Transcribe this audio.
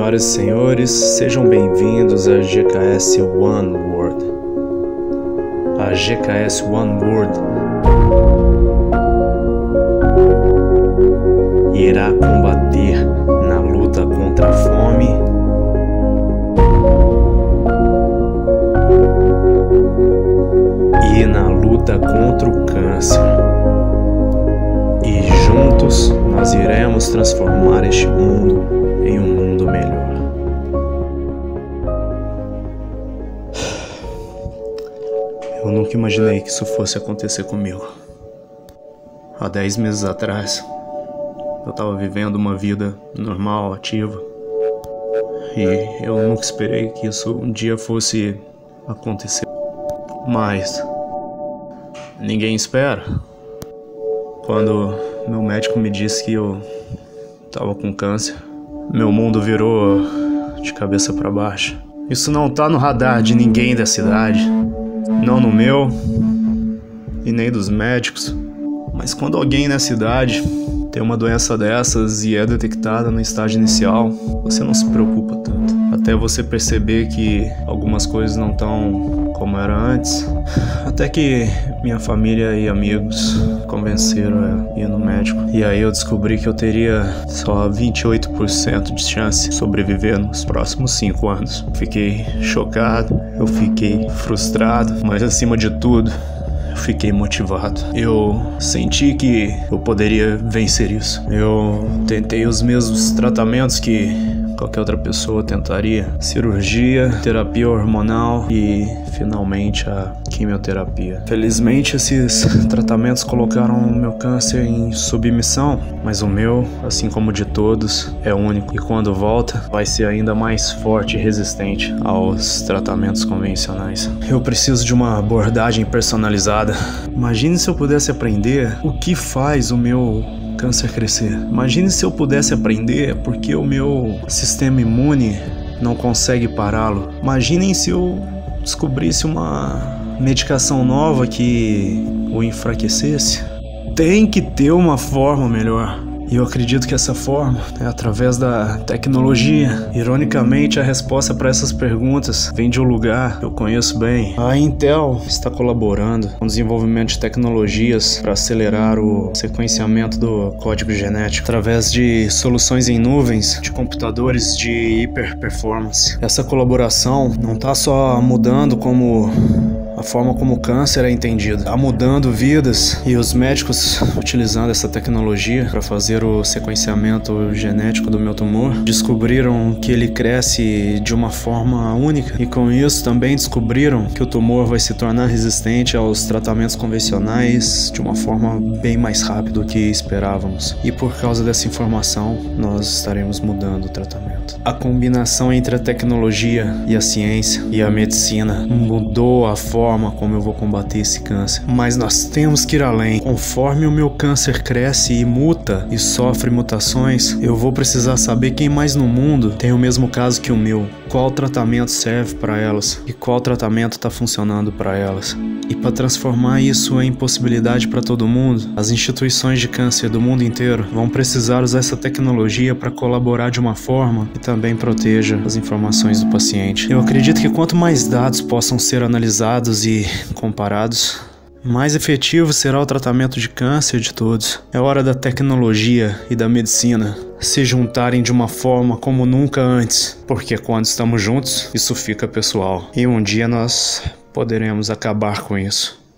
Senhoras e senhores, sejam bem-vindos à GKS One World. A GKS One World irá combater na luta contra a fome e na luta contra o câncer. E juntos nós iremos transformar este mundo em um mundo melhor. Eu nunca imaginei que isso fosse acontecer comigo. Há 10 meses atrás, eu estava vivendo uma vida normal, ativa. E eu nunca esperei que isso um dia fosse acontecer. Mas ninguém espera. Quando meu médico me disse que eu estava com câncer, meu mundo virou de cabeça para baixo. Isso não tá no radar de ninguém da cidade, não no meu e nem dos médicos. Mas quando alguém na cidade tem uma doença dessas e é detectada no estágio inicial, você não se preocupa tanto. Até você perceber que algumas coisas não estão como era antes. Até que minha família e amigos convenceram a ir no médico. E aí eu descobri que eu teria só 28% de chance de sobreviver nos próximos 5 anos. Fiquei chocado, eu fiquei frustrado, mas acima de tudo, fiquei motivado. Eu senti que eu poderia vencer isso. Eu tentei os mesmos tratamentos que qualquer outra pessoa tentaria: cirurgia, terapia hormonal e finalmente a quimioterapia. Felizmente esses tratamentos colocaram o meu câncer em submissão, mas o meu, assim como o de todos, é único, e quando volta vai ser ainda mais forte e resistente aos tratamentos convencionais. Eu preciso de uma abordagem personalizada. Imagine se eu pudesse aprender o que faz o meu câncer crescer. Imagine se eu pudesse aprender porque o meu sistema imune não consegue pará-lo. Imaginem se eu descobrisse uma medicação nova que o enfraquecesse. Tem que ter uma forma melhor. E eu acredito que essa forma é através da tecnologia. Ironicamente, a resposta para essas perguntas vem de um lugar que eu conheço bem. A Intel está colaborando com o desenvolvimento de tecnologias para acelerar o sequenciamento do código genético através de soluções em nuvens de computadores de hiperperformance. Essa colaboração não está só mudando a forma como o câncer é entendido, está mudando vidas, e os médicos, utilizando essa tecnologia para fazer o sequenciamento genético do meu tumor, descobriram que ele cresce de uma forma única, e com isso também descobriram que o tumor vai se tornar resistente aos tratamentos convencionais de uma forma bem mais rápida do que esperávamos. E por causa dessa informação, nós estaremos mudando o tratamento. A combinação entre a tecnologia e a ciência e a medicina mudou a forma como eu vou combater esse câncer. Mas nós temos que ir além. Conforme o meu câncer cresce e muta e sofre mutações, eu vou precisar saber quem mais no mundo tem o mesmo caso que o meu. Qual tratamento serve para elas e qual tratamento está funcionando para elas. E para transformar isso em possibilidade para todo mundo, as instituições de câncer do mundo inteiro vão precisar usar essa tecnologia para colaborar de uma forma que também proteja as informações do paciente. Eu acredito que quanto mais dados possam ser analisados e comparados, mais efetivo será o tratamento de câncer de todos. É hora da tecnologia e da medicina se juntarem de uma forma como nunca antes, porque quando estamos juntos, isso fica pessoal. E um dia nós poderemos acabar com isso.